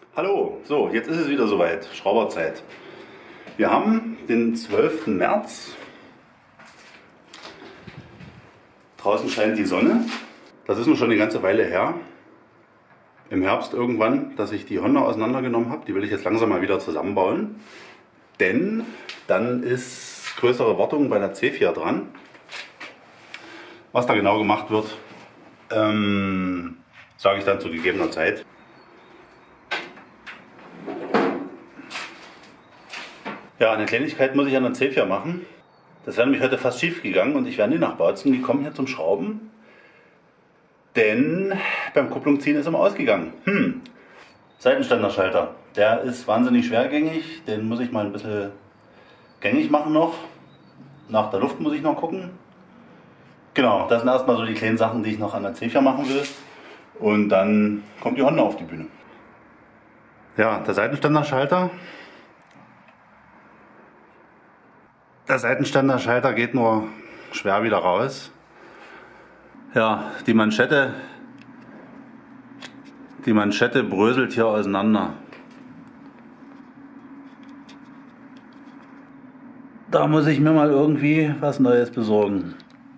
Hallo, so, jetzt ist es wieder soweit, Schrauberzeit. Wir haben den 12. März. Draußen scheint die Sonne. Das ist nun schon eine ganze Weile her. Im Herbst irgendwann, dass ich die Honda auseinandergenommen habe. Die will ich jetzt langsam mal wieder zusammenbauen. Denn dann ist größere Wartung bei der C4 dran. Was da genau gemacht wird, sage ich dann zu gegebener Zeit. Ja, eine Kleinigkeit muss ich an der C4 machen. Das wäre nämlich heute fast schief gegangen und ich wäre nie nach Bautzen gekommen hier zum Schrauben. Denn beim Kupplung ziehen ist immer ausgegangen. Seitenständerschalter. Der ist wahnsinnig schwergängig. Den muss ich mal ein bisschen gängig machen noch. Nach der Luft muss ich noch gucken. Genau, das sind erstmal so die kleinen Sachen, die ich noch an der C4 machen will. Und dann kommt die Honda auf die Bühne. Ja, der Seitenständerschalter. Der Seitenständerschalter geht nur schwer wieder raus. Ja, die Manschette bröselt hier auseinander. Da muss ich mir mal irgendwie was Neues besorgen.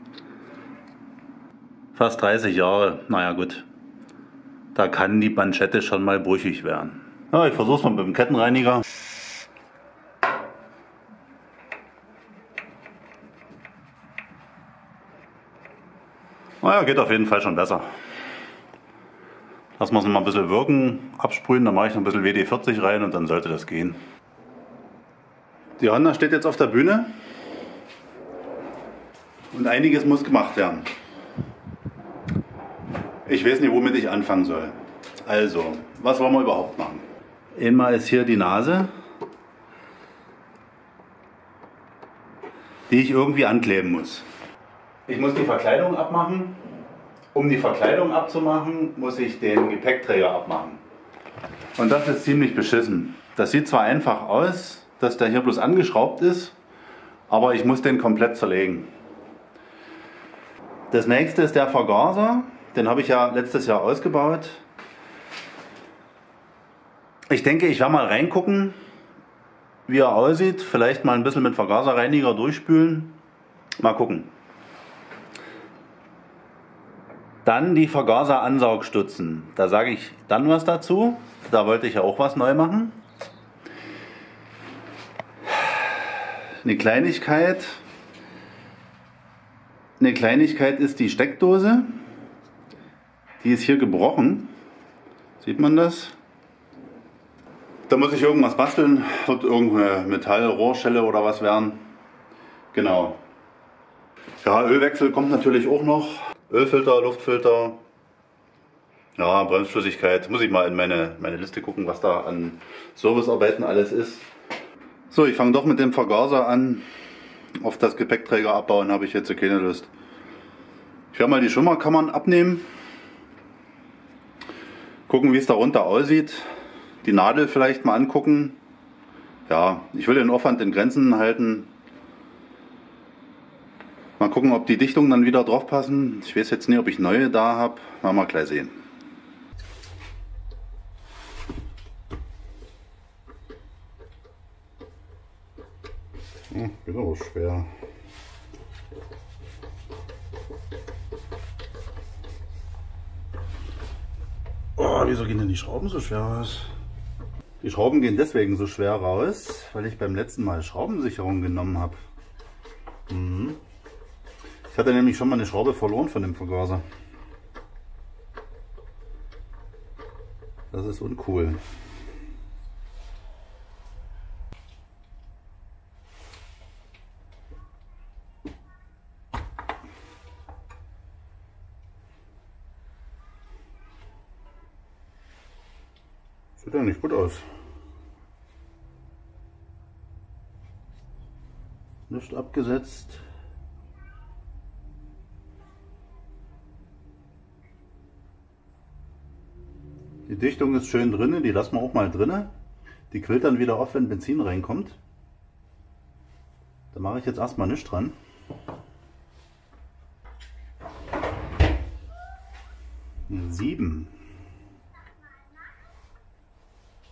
Fast 30 Jahre, naja gut. Da kann die Manschette schon mal brüchig werden. Ja, ich versuche es mal mit dem Kettenreiniger. Naja, geht auf jeden Fall schon besser. Lassen wir es noch mal ein bisschen wirken, absprühen, dann mache ich noch ein bisschen WD-40 rein und dann sollte das gehen. Die Honda steht jetzt auf der Bühne und einiges muss gemacht werden. Ich weiß nicht, womit ich anfangen soll. Also, was wollen wir überhaupt machen? Einmal ist hier die Nase, die ich irgendwie ankleben muss. Ich muss die Verkleidung abmachen. Um die Verkleidung abzumachen, muss ich den Gepäckträger abmachen. Und das ist ziemlich beschissen. Das sieht zwar einfach aus, dass der hier bloß angeschraubt ist, aber ich muss den komplett zerlegen. Das nächste ist der Vergaser. Den habe ich ja letztes Jahr ausgebaut. Ich denke, ich werde mal reingucken, wie er aussieht. Vielleicht mal ein bisschen mit Vergaserreiniger durchspülen. Mal gucken. Dann die Vergaseransaugstutzen. Da sage ich dann was dazu. Da wollte ich ja auch was neu machen. Eine Kleinigkeit ist die Steckdose. Die ist hier gebrochen. Sieht man das? Da muss ich irgendwas basteln. Wird irgendeine Metallrohrschelle oder was werden. Genau. Ja, Ölwechsel kommt natürlich auch noch. Ölfilter, Luftfilter, ja, Bremsflüssigkeit. Muss ich mal in meine Liste gucken, was da an Servicearbeiten alles ist. So, ich fange doch mit dem Vergaser an. Auf das Gepäckträger abbauen habe ich jetzt keine Lust. Ich werde mal die Schwimmerkammern abnehmen. Gucken, wie es darunter aussieht. Die Nadel vielleicht mal angucken. Ja, ich will den Aufwand in Grenzen halten. Mal gucken, ob die Dichtungen dann wieder drauf passen. Ich weiß jetzt nicht, ob ich neue da habe. Werden wir gleich sehen. Geht aber schwer. Oh, wieso gehen denn die Schrauben so schwer raus? Die Schrauben gehen deswegen so schwer raus, weil ich beim letzten Mal Schraubensicherung genommen habe. Ich hatte nämlich schon mal eine Schraube verloren von dem Vergaser. Das ist uncool. Sieht ja nicht gut aus. Nicht abgesetzt. Die Dichtung ist schön drin, die lassen wir auch mal drin. Die quillt dann wieder auf, wenn Benzin reinkommt. Da mache ich jetzt erstmal nichts dran. 7.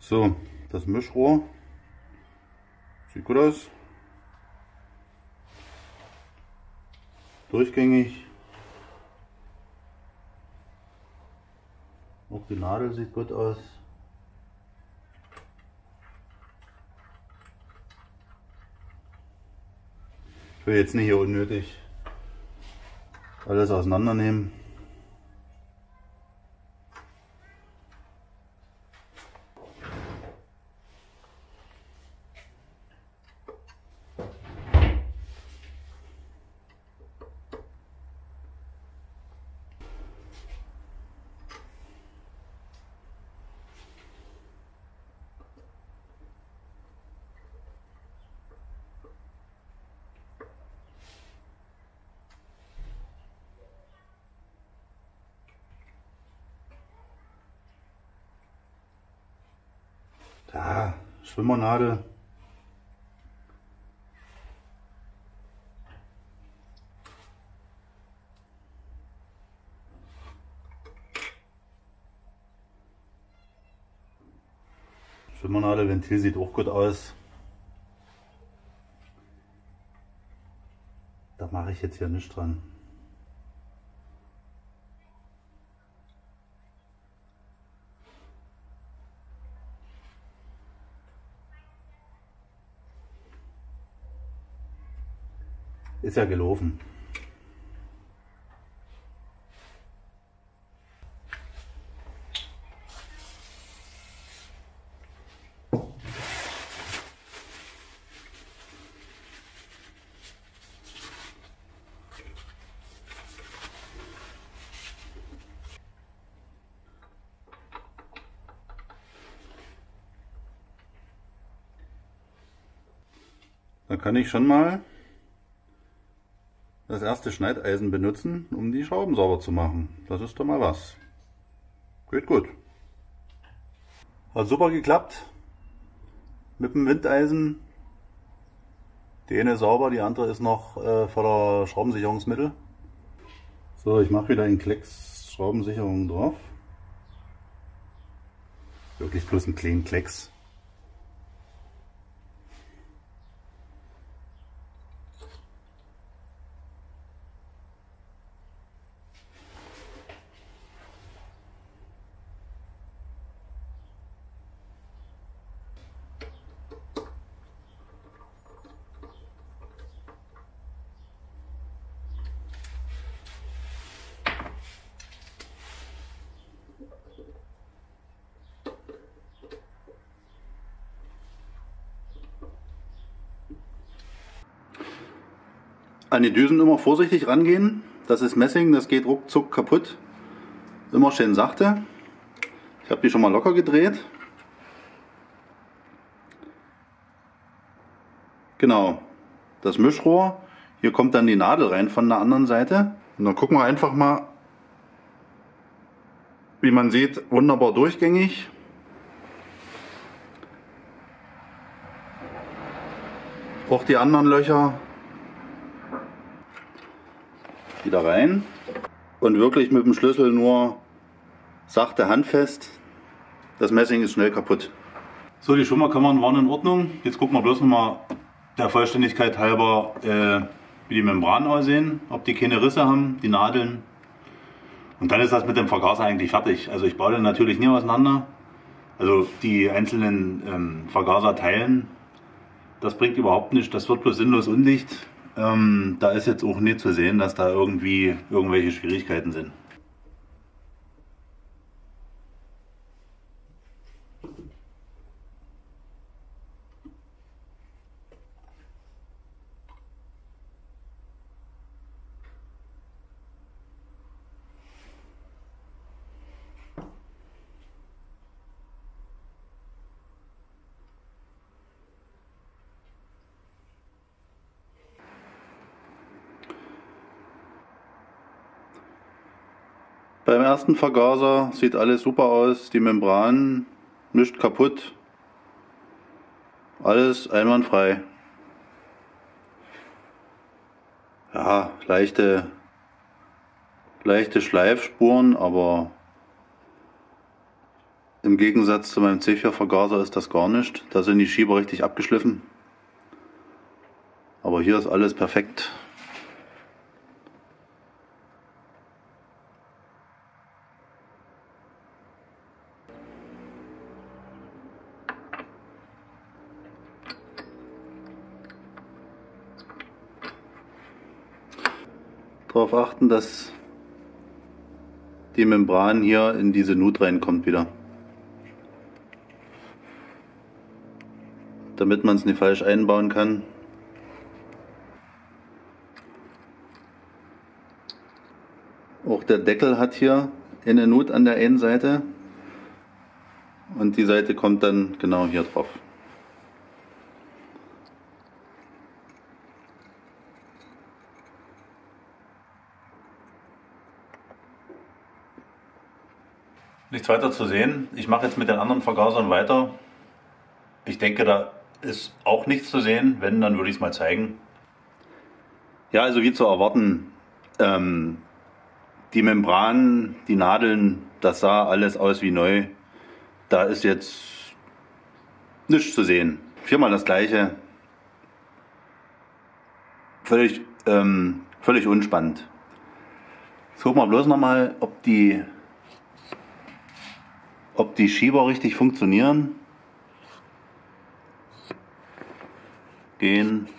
So, das Mischrohr sieht gut aus. Durchgängig. Auch die Nadel sieht gut aus. Ich will jetzt nicht hier unnötig alles auseinandernehmen. Da, Schwimmernadel. Schwimmernadelventil sieht auch gut aus. Da mache ich jetzt hier nichts dran. Ist ja gelaufen. Dann kann ich schon mal das erste Schneideisen benutzen, um die Schrauben sauber zu machen. Das ist doch mal was. Geht gut. Hat super geklappt. Mit dem Windeisen. Die eine ist sauber, die andere ist noch voller Schraubensicherungsmittel. So, ich mache wieder einen Klecks Schraubensicherung drauf. Wirklich bloß einen kleinen Klecks. An die Düsen immer vorsichtig rangehen. Das ist Messing, das geht ruckzuck kaputt. Immer schön sachte. Ich habe die schon mal locker gedreht. Genau, das Mischrohr. Hier kommt dann die Nadel rein von der anderen Seite. Und dann gucken wir einfach mal, wie man sieht, wunderbar durchgängig. Auch die anderen Löcher wieder rein und wirklich mit dem Schlüssel nur sachte handfest. Das Messing ist schnell kaputt. So, die Schwimmerkammern waren in Ordnung. Jetzt gucken wir bloß noch mal der Vollständigkeit halber, wie die Membranen aussehen, ob die keine Risse haben, die Nadeln. Und dann ist das mit dem Vergaser eigentlich fertig. Also ich baue den natürlich nie auseinander. Also die einzelnen Vergaserteilen, das bringt überhaupt nichts. Das wird bloß sinnlos undicht. Da ist jetzt auch nicht zu sehen, dass da irgendwie irgendwelche Schwierigkeiten sind. Beim ersten Vergaser sieht alles super aus, die Membran nicht kaputt, alles einwandfrei. Ja, leichte Schleifspuren, aber Im Gegensatz zu meinem C4-Vergaser ist das gar nicht. Da sind die Schieber richtig abgeschliffen. Aber hier ist alles perfekt. Darauf achten, dass die Membran hier in diese Nut reinkommt wieder. Damit man es nicht falsch einbauen kann. Auch der Deckel hat hier eine Nut an der einen Seite und die Seite kommt dann genau hier drauf. Nichts weiter zu sehen. Ich mache jetzt mit den anderen Vergasern weiter. Ich denke, da ist auch nichts zu sehen. Wenn, dann würde ich es mal zeigen. Ja, also wie zu erwarten, die Membran, die Nadeln, das sah alles aus wie neu. Da ist jetzt nichts zu sehen. Viermal das gleiche. Völlig unspannend. Jetzt gucken wir bloß nochmal, ob die Schieber richtig funktionieren. Gehen.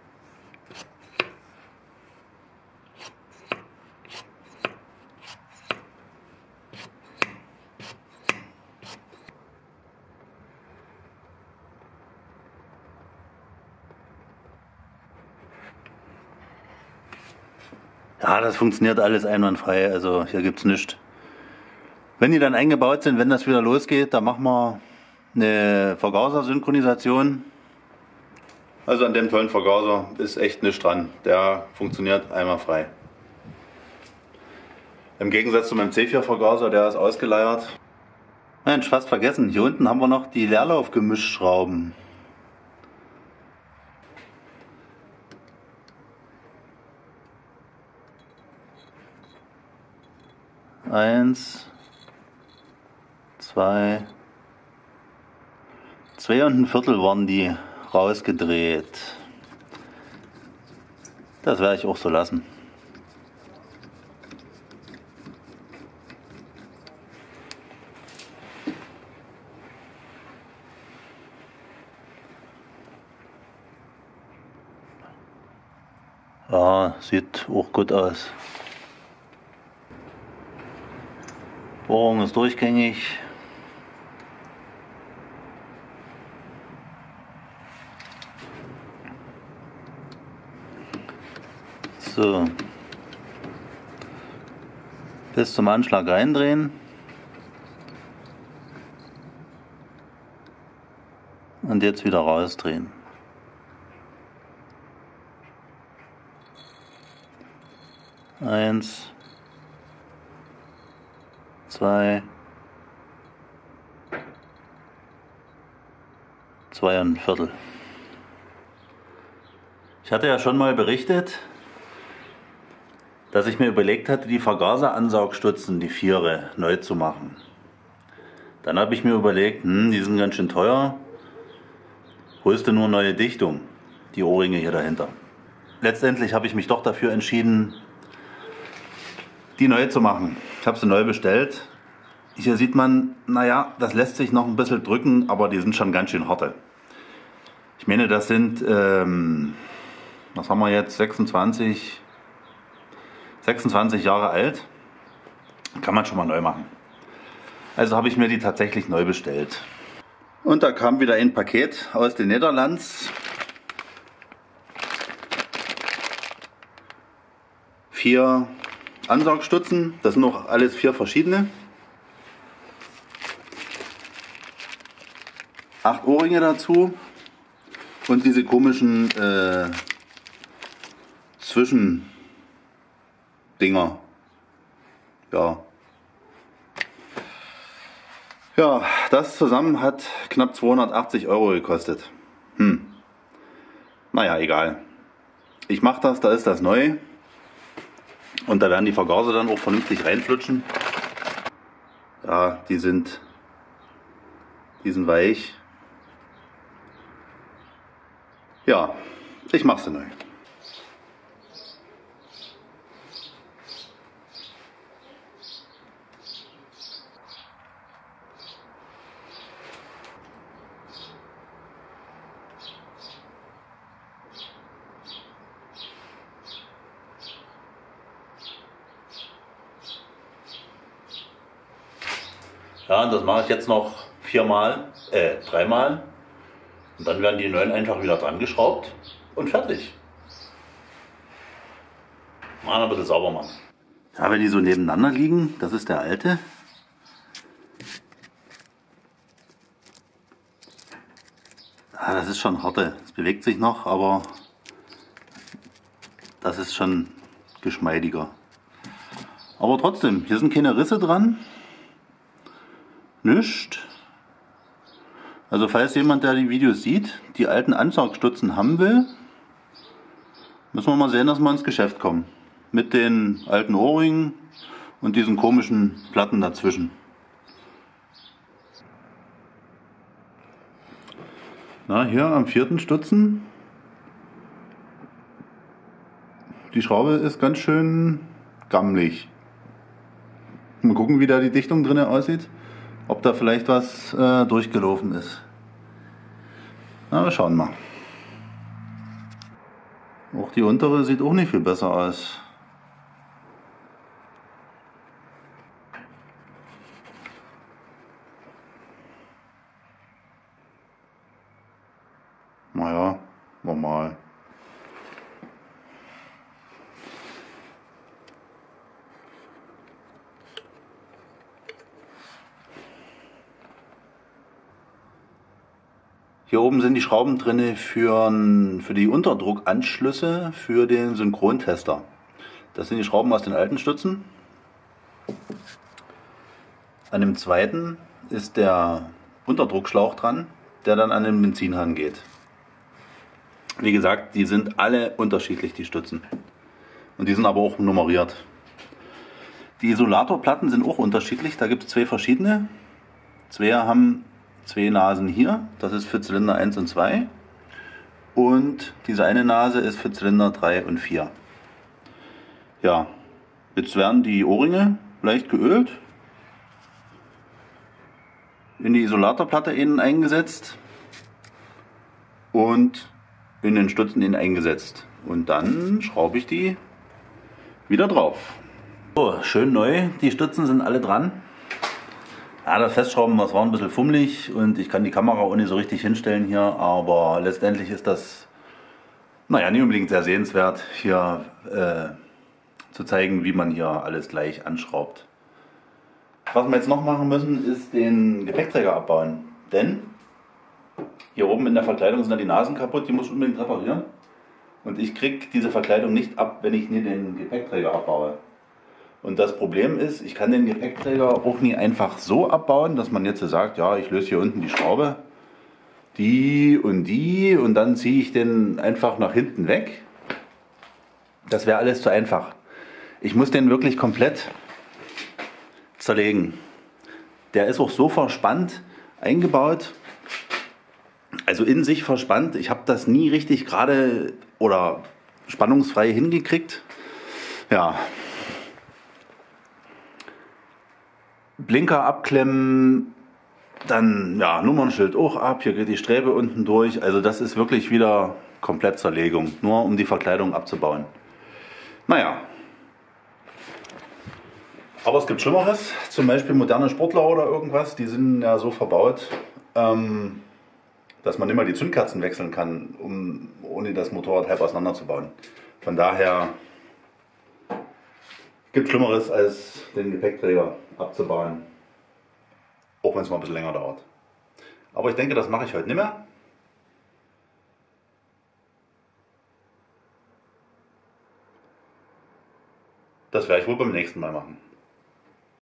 Ja, das funktioniert alles einwandfrei, also hier gibt es nichts. Wenn die dann eingebaut sind, wenn das wieder losgeht, dann machen wir eine Vergaser-Synchronisation. Also an dem tollen Vergaser ist echt nichts dran. Der funktioniert einwandfrei. Im Gegensatz zu meinem C4-Vergaser, der ist ausgeleiert. Mensch, fast vergessen. Hier unten haben wir noch die Leerlaufgemischschrauben. Eins, zwei und ein Viertel waren die rausgedreht. Das werde ich auch so lassen. Ja, sieht auch gut aus. Bohrung ist durchgängig. So. Bis zum Anschlag reindrehen. Und jetzt wieder rausdrehen. Eins, zwei und ein Viertel. Ich hatte ja schon mal berichtet, dass ich mir überlegt hatte, die Vergaseransaugstutzen, die Viere, neu zu machen. Dann habe ich mir überlegt, die sind ganz schön teuer, holst du nur neue Dichtung, die Ohrringe hier dahinter. Letztendlich habe ich mich doch dafür entschieden, die neu zu machen. Ich habe sie neu bestellt. Hier sieht man, naja, das lässt sich noch ein bisschen drücken, aber die sind schon ganz schön harte. Ich meine, das sind, was haben wir jetzt, 26 Jahre alt. Kann man schon mal neu machen. Also habe ich mir die tatsächlich neu bestellt. Und da kam wieder ein Paket aus den Niederlanden. Vier Ansaugstutzen, das sind noch alles 4 verschiedene. 8 Ohrringe dazu und diese komischen Zwischendinger. Ja, das zusammen hat knapp 280 € gekostet. Naja, egal. Ich mache das, da ist das neu. Und da werden die Vergaser dann auch vernünftig reinflutschen. Ja, die sind Die sind weich. Ja, ich mache sie neu. Ja, und das mache ich jetzt noch dreimal. Und dann werden die neuen einfach wieder dran geschraubt und fertig. Mal ein bisschen sauber machen. Ja, wenn die so nebeneinander liegen, das ist der alte. Ja, das ist schon harte. Es bewegt sich noch, aber das ist schon geschmeidiger. Aber trotzdem, hier sind keine Risse dran. Nichts. Also falls jemand, der die Videos sieht, die alten Ansaugstutzen haben will, müssen wir mal sehen, dass wir ins Geschäft kommen. Mit den alten Ohrringen und diesen komischen Platten dazwischen. Na, hier am 4. Stutzen. Die Schraube ist ganz schön gammelig. Mal gucken, wie da die Dichtung drin aussieht. Ob da vielleicht was durchgelaufen ist. Na, wir schauen mal. Auch die untere sieht auch nicht viel besser aus. Naja, normal. Hier oben sind die Schrauben drin für die Unterdruckanschlüsse für den Synchrontester. Das sind die Schrauben aus den alten Stützen. An dem zweiten ist der Unterdruckschlauch dran, der dann an den Benzinhahn geht. Wie gesagt, die sind alle unterschiedlich, die Stützen. Und die sind aber auch nummeriert. Die Isolatorplatten sind auch unterschiedlich, da gibt es zwei verschiedene. Zwei haben zwei Nasen hier, das ist für Zylinder 1 und 2. Und diese eine Nase ist für Zylinder 3 und 4. Ja, jetzt werden die Ohrringe leicht geölt, in die Isolatorplatte innen eingesetzt und in den Stutzen innen eingesetzt. Und dann schraube ich die wieder drauf. So, schön neu, die Stützen sind alle dran. Ja, das Festschrauben, das war ein bisschen fummelig und ich kann die Kamera auch nicht so richtig hinstellen hier, aber letztendlich ist das, naja, nicht unbedingt sehr sehenswert, hier zu zeigen, wie man hier alles gleich anschraubt. Was wir jetzt noch machen müssen, ist den Gepäckträger abbauen, denn hier oben in der Verkleidung sind ja die Nasen kaputt, die muss ich unbedingt reparieren und ich kriege diese Verkleidung nicht ab, wenn ich nie den Gepäckträger abbaue. Und das Problem ist, ich kann den Gepäckträger auch nie einfach so abbauen, dass man jetzt sagt, ja, ich löse hier unten die Schraube, die und dann ziehe ich den einfach nach hinten weg. Das wäre alles zu einfach. Ich muss den wirklich komplett zerlegen. Der ist auch so verspannt eingebaut, also in sich verspannt. Ich habe das nie richtig gerade oder spannungsfrei hingekriegt. Ja. Blinker abklemmen, dann ja, Nummernschild auch ab, hier geht die Strebe unten durch, also das ist wirklich wieder komplett Zerlegung, nur um die Verkleidung abzubauen. Naja, aber es gibt Schlimmeres, zum Beispiel moderne Sportler oder irgendwas, die sind ja so verbaut, dass man immer die Zündkerzen wechseln kann, ohne das Motorrad halb auseinanderzubauen. Von daher gibt Schlimmeres als den Gepäckträger abzubauen, auch wenn es mal ein bisschen länger dauert. Aber ich denke, das mache ich heute nicht mehr. Das werde ich wohl beim nächsten Mal machen.